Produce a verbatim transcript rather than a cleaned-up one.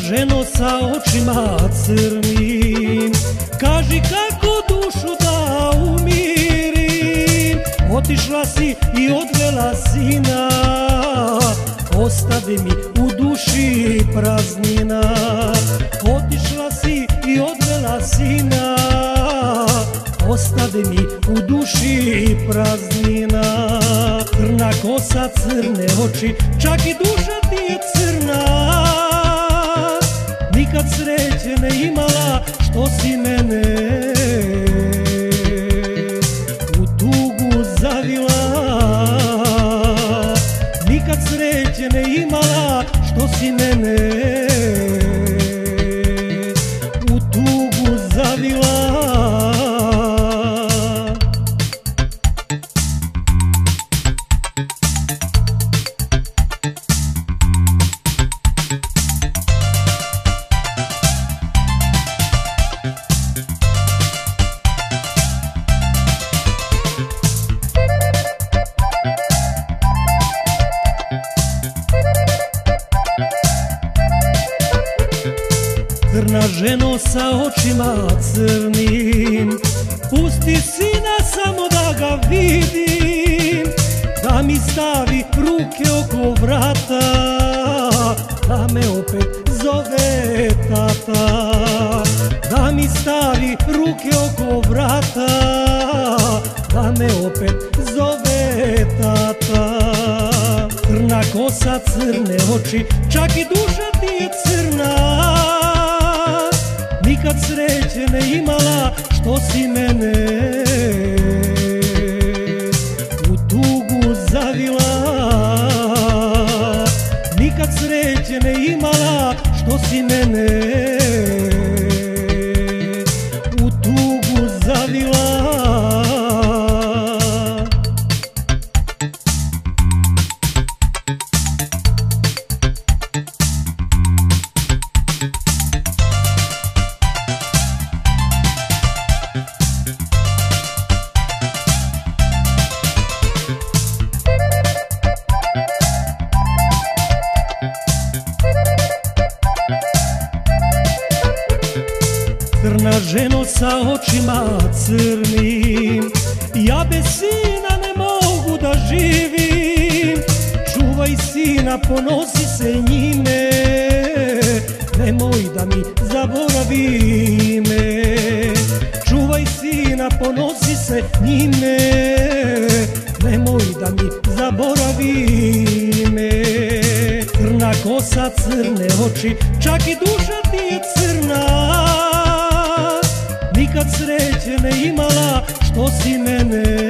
ženo sa očima crnim, kaži kako dušu da umirim. Otišla si i odvela sina, ostade mi u duši praznina. Otišla si i odvela sina, ostade mi u duši praznina. Crna kosa, crne oči, čak i duša ti je crna. Nikad sreće ne imala što si mene u tugu zavila. Nikad sreće ne imala što si mene u tugu zavila. Crna ženo sa očima crnim, pusti sina samo da ga vidim, da mi stavi ruke oko vrata, da me opet zove tata. Da mi stavi ruke oko vrata, da me opet zove tata. Crna kosa, crne oči, čak i duša ti je crna. Nikad sreće ne imala što si mene u tugu zavila. Nikad sreće ne imala što si mene u tugu zavila. Crna ženo sa očima crnim, ja bez sina ne mogu da živim. Čuvaj sina, ponosi se njime, nemoj da mi zaboravi me. Čuvaj sina, ponosi se njime, nemoj da mi zaboravi me. Crna kosa, crne oči, čak i duša ti je crna. Nikad sreće ne imala što si mene